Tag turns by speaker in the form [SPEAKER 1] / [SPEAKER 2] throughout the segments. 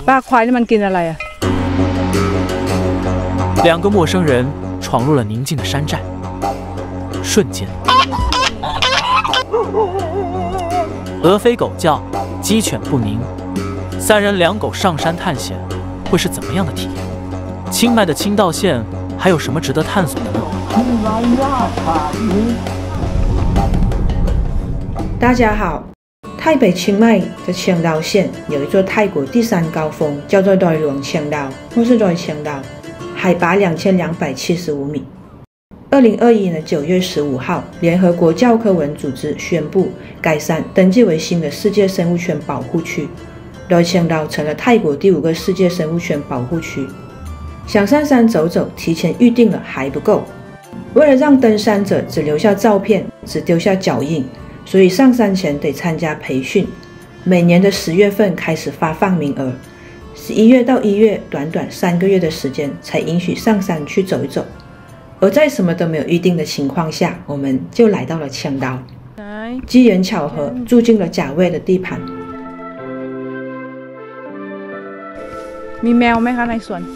[SPEAKER 1] ป้าควายนี่มันกินอะไร啊？
[SPEAKER 2] 两个陌生人闯入了宁静的山寨，瞬间，鹅飞狗叫，鸡犬不宁。三人两狗上山探险，会是怎么样的体验？清迈的清道县还有什么值得探索的呢？
[SPEAKER 3] 大家好，台北清迈的青道县有一座泰国第3高峰，叫做岱龙青道，或是岱青道，海拔2275米。2021年9月15号，联合国教科文组织宣布该山登记为新的世界生物圈保护区，岱青道成了泰国第5个世界生物圈保护区。想上山走走，提前预定了还不够，为了让登山者只留下照片，只丢下脚印，所以上山前得参加培训。每年的10月份开始发放名额，11月到1月，短短3个月的时间才允许上山去走一走。而在什么都没有预定的情况下，我们就来到了青岛，机缘巧合住进了甲卫的地盘。
[SPEAKER 1] มีแมวไหมคะในสวน？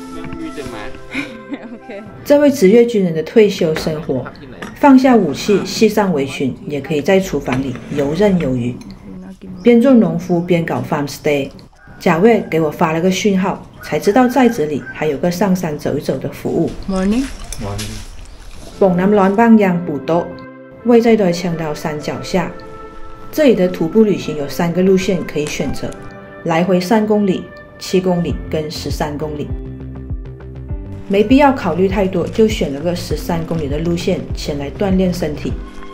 [SPEAKER 3] 这位职业军人的退休生活，放下武器，系上围裙，也可以在厨房里游刃有余，边做农夫边搞 farm stay。甲卫给我发了个讯号，才知道寨子里还有个上山走一走的服务。
[SPEAKER 1] Morning。
[SPEAKER 3] 蹦南峦棒央捕多，位在岱青道山脚下。这里的徒步旅行有3个路线可以选择，来回3公里、7公里跟13公里。没必要考虑太多，就选了个13公里的路线前来锻炼身体。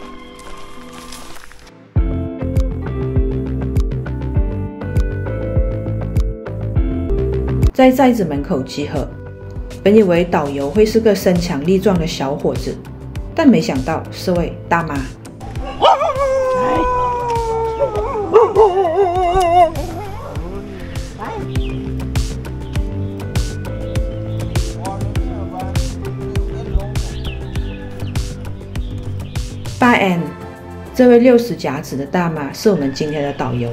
[SPEAKER 3] 在寨子门口集合，本以为导游会是个身强力壮的小伙子，但没想到是位大妈。巴安，这位60甲子的大妈是我们今天的导游。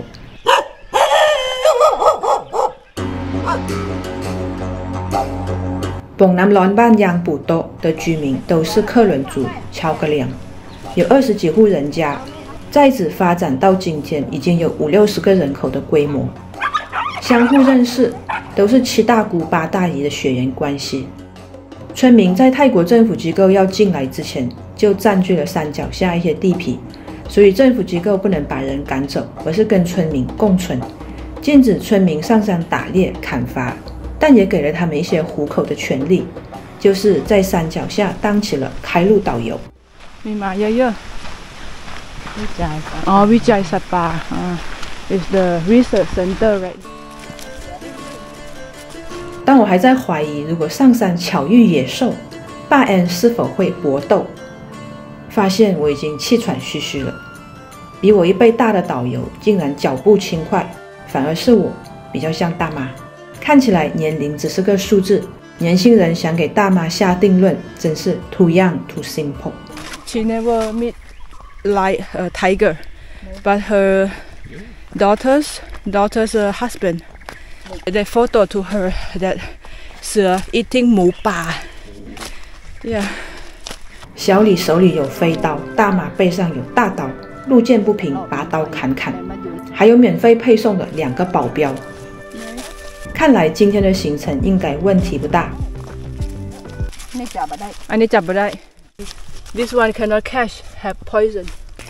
[SPEAKER 3] 蹦南峦半央捕多的居民都是克伦族乔格良，有20几户人家，寨子发展到今天已经有50-60个人口的规模，相互认识，都是7大姑8大姨的血缘关系。村民在泰国政府机构要进来之前，就占据了山脚下一些地皮，所以政府机构不能把人赶走，而是跟村民共存，禁止村民上山打猎砍伐，但也给了他们一些糊口的权利，就是在山脚下当起了开路导游。
[SPEAKER 1] มีหมาเยอะๆอ๋อวิจัยสัตว์ป่าIt's the research center, right?
[SPEAKER 3] 当我还在怀疑如果上山巧遇野兽，巴安是否会搏斗，发现我已经气喘吁吁了。比我1倍大的导游竟然脚步轻快，反而是我比较像大妈。看起来年龄只是个数字，年轻人想给大妈下定论，真是 too young, too simple.
[SPEAKER 1] She never meet like a tiger, but her daughter's husband, they photo to her that 蛇 eating 母巴。Yeah.
[SPEAKER 3] 小李手里有飞刀，大妈背上有大刀，路见不平拔刀砍砍，还有免费配送的2个保镖。看来今天的行程应该问题不大。
[SPEAKER 1] อันนี้จับไม่ได้ This one cannot catch, have poison.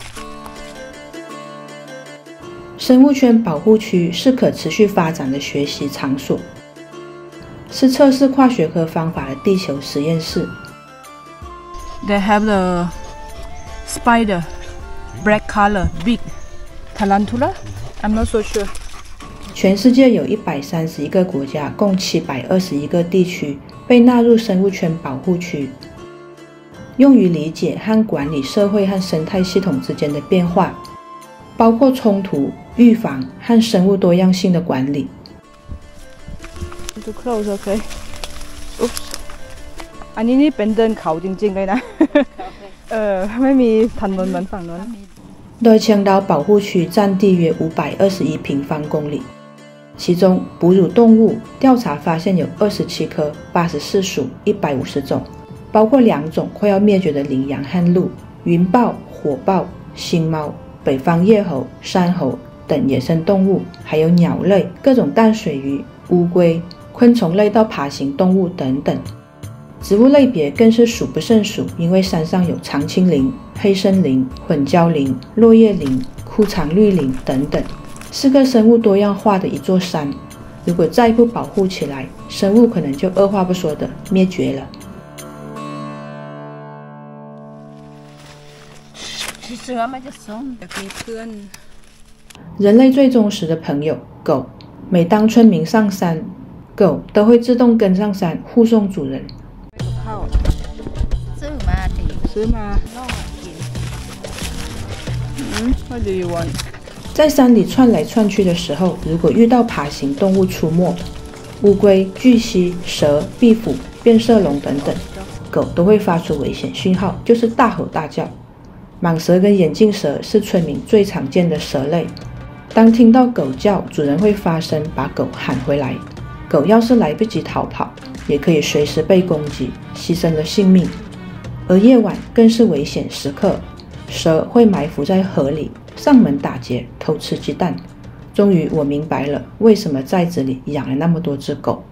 [SPEAKER 3] 生物圈保护区是可持续发展的学习场所，是测试跨学科方法的地球实验室。
[SPEAKER 1] They have the spider, black color, big tarantula. I'm not so sure.
[SPEAKER 3] 全世界有131个国家，共721个地区被纳入生物圈保护区，用于理解和管理社会和生态系统之间的变化，包括冲突、预防和生物多样性的管理。
[SPEAKER 1] Too close, okay. Oops. อันนี้เป็นเดินเขาจริงๆเลยนะ ไม่มีถนนเหมือนฝั่งนู้น。
[SPEAKER 3] 岱青岛保护区占地约521平方公里， 其中哺乳动物调查发现有27科、84属、150种，包括2种快要灭绝的羚羊和鹿、云豹、火豹、星猫、北方叶猴、山猴等野生动物，还有鸟类、各种淡水鱼、乌龟、昆虫类到爬行动物等等。植物类别更是数不胜数，因为山上有长青林、黑森林、混交林、落叶林、枯肠绿林等等，是个生物多样化的一座山。如果再不保护起来，生物可能就二话不说的灭绝了。人类最忠实的朋友狗，每当村民上山，狗都会自动跟上山护送主人。
[SPEAKER 1] What do you want?
[SPEAKER 3] 在山里窜来窜去的时候，如果遇到爬行动物出没，乌龟、巨蜥、蛇、壁虎、变色龙等等，狗都会发出危险讯号，就是大吼大叫。蟒蛇跟眼镜蛇是村民最常见的蛇类。当听到狗叫，主人会发声把狗喊回来。狗要是来不及逃跑，也可以随时被攻击，牺牲了性命。而夜晚更是危险时刻，蛇会埋伏在河里，上门打劫，偷吃鸡蛋。终于我明白了，为什么寨子里养了那么多只狗。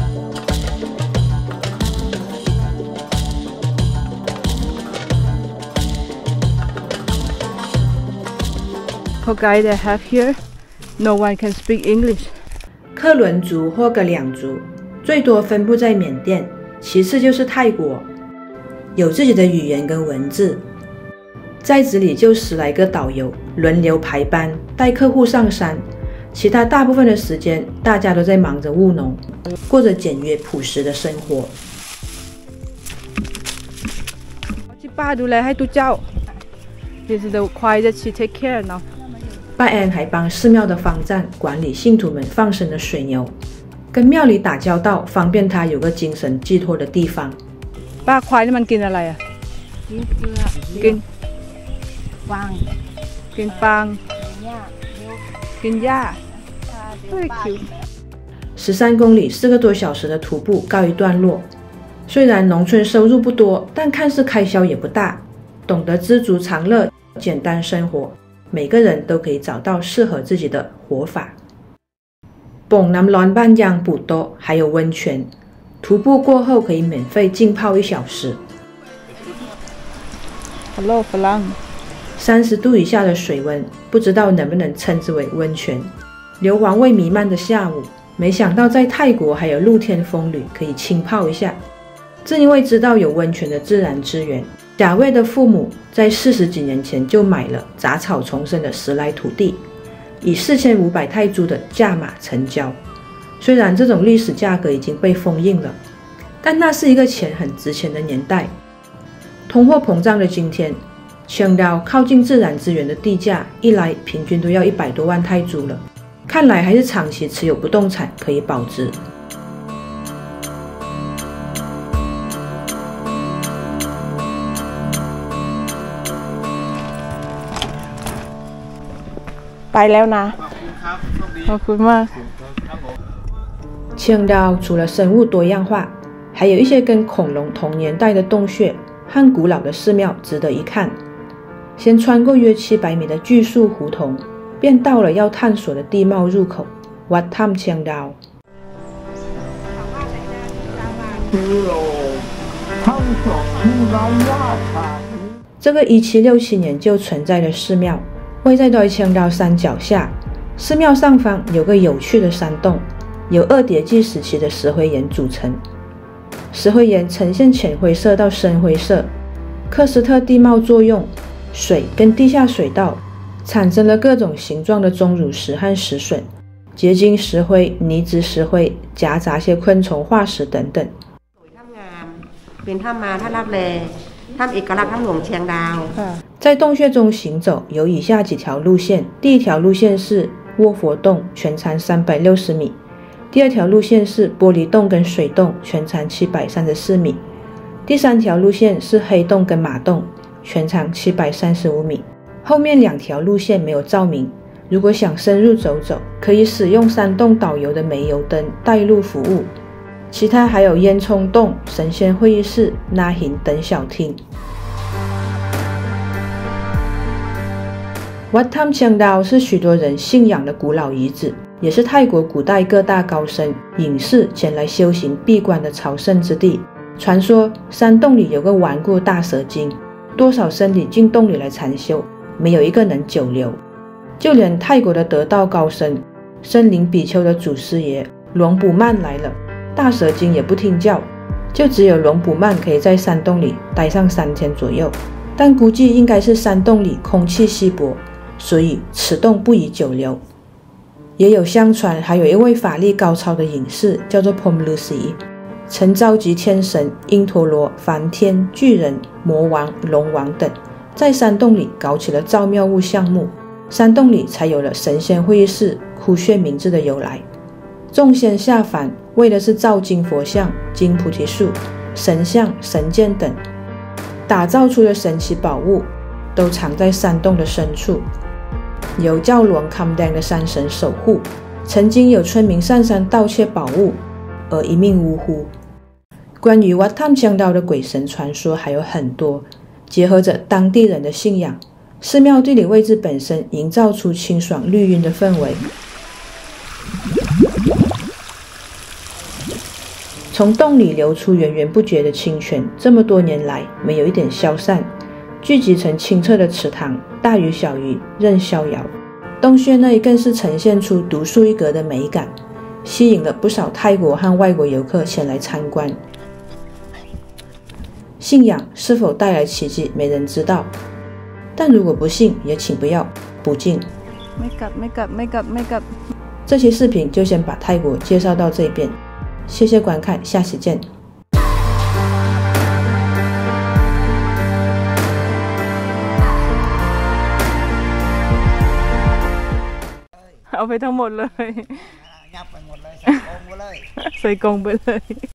[SPEAKER 1] For guy they have here, no one can speak English.
[SPEAKER 3] 克伦族或格两族最多分布在缅甸，其次就是泰国，有自己的语言跟文字。寨子里就10来个导游轮流排班带客户上山，其他大部分的时间大家都在忙着务农，过着简约朴实的生活。
[SPEAKER 1] 爸ดูแลให้ตุ๊เจ้า This is the quiet that she take care now.
[SPEAKER 3] 拜恩还帮寺庙的方丈管理信徒们放生的水牛，跟庙里打交道，方便他有个精神寄托的地方。
[SPEAKER 1] ป้าควายนี่มันกินอะไรอ่ะกินปังกินหญ้าvery cute。
[SPEAKER 3] 13公里4个多小时的徒步告一段落。虽然农村收入不多，但看似开销也不大。懂得知足常乐，简单生活，每个人都可以找到适合自己的活法。蹦南峦半江补多还有温泉，徒步过后可以免费浸泡1小时。
[SPEAKER 1] Hello， ฝรั่ง。
[SPEAKER 3] 30度以下的水温，不知道能不能称之为温泉。硫磺味弥漫的下午，没想到在泰国还有露天风吕可以浸泡一下。正因为知道有温泉的自然资源，贾卫的父母在40几年前就买了杂草丛生的10来土地，以4500泰铢的价码成交。虽然这种历史价格已经被封印了，但那是一个钱很值钱的年代。通货膨胀的今天，青岛靠近自然资源的地价一来平均都要100多万泰铢了，看来还是长期持有不动产可以保值。
[SPEAKER 1] ไปแล้วนะขอบคุณมาก
[SPEAKER 3] 青岛除了生物多样化，还有一些跟恐龙同年代的洞穴和古老的寺庙值得一看。先穿过约700米的巨树胡同，便到了要探索的地貌入口วัดถ้ำเชียงดาว。这个1767年就存在的寺庙，位在对青岛山脚下。寺庙上方有个有趣的山洞，由2叠纪时期的石灰岩组成。石灰岩呈现浅灰色到深灰色，喀斯特地貌作用，水跟地下水道产生了各种形状的钟乳石和石笋、结晶石灰、泥质石灰，夹杂些昆虫化石等等。在洞穴中行走有以下几条路线，第一条路线是卧佛洞，全长360米。第2条路线是玻璃洞跟水洞，全长734米。第3条路线是黑洞跟马洞，全长735米。后面2条路线没有照明， 如果想深入走走，可以使用山洞导游的煤油灯带路服务。其他还有烟囱洞、神仙会议室、那行等小厅。Wat Tham Chiang Dao 是许多人信仰的古老遗址，也是泰国古代各大高僧隐士前来修行闭关的朝圣之地。传说山洞里有个顽固大蛇精，多少僧侣进洞里来禅修，没有一个能久留。就连泰国的得道高僧森林比丘的祖师爷龙普曼来了，大蛇精也不听教，就只有龙普曼可以在山洞里待上3天左右。但估计应该是山洞里空气稀薄，所以此洞不宜久留。也有相传，还有一位法力高超的隐士叫做 Pom Lucy， 曾召集天神、因陀罗、梵天、巨人、魔王、龙王等，在山洞里搞起了造庙务项目。山洞里才有了神仙会议室、窟穴名字的由来。众仙下凡为的是造金佛像、金菩提树、神像、神剑等，打造出的神奇宝物都藏在山洞的深处，由叫龙坎丹的山神守护。曾经有村民上山盗窃宝物而一命呜呼。关于 Wat Tham Chiang Dao 的鬼神传说还有很多，结合着当地人的信仰，寺庙地理位置本身营造出清爽绿荫的氛围。从洞里流出源源不绝的清泉，这么多年来没有一点消散，聚集成清澈的池塘，大鱼小鱼任逍遥。洞穴内更是呈现出独树一格的美感，吸引了不少泰国和外国游客前来参观。信仰是否带来奇迹，没人知道，但如果不信，也请不要不敬。这期视频就先把泰国介绍到这边，谢谢观看，下期见。
[SPEAKER 1] เอาไปทั้งหมดเลย
[SPEAKER 4] ยับไปหมดเลยใส่กรงไปเลย
[SPEAKER 1] ใส่กรงไปเลย